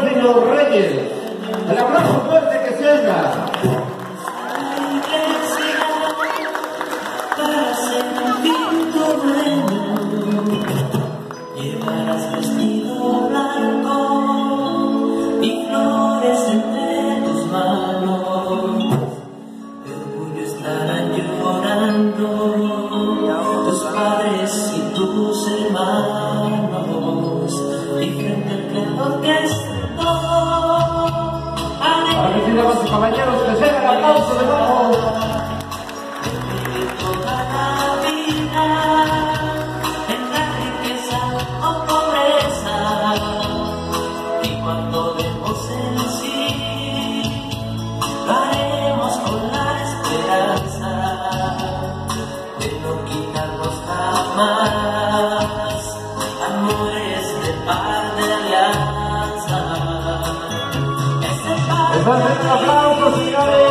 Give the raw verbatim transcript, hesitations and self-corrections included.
Serafín Los Reyes. El aplauso fuerte que se oiga. Llevarás vestido blanco y flores entre tus manos. De orgullo estarán llorando tus padres y tus hermanos. Y frente al creador que es todo. Ahora sí, damas y caballeros, que se haga el aplauso de nuevo. Toda la vida. Y cuando demos en sí, lo haremos con la esperanza de no quitarnos jamás amores de par de alianza. Ese par de ¡Un aplauso, señores!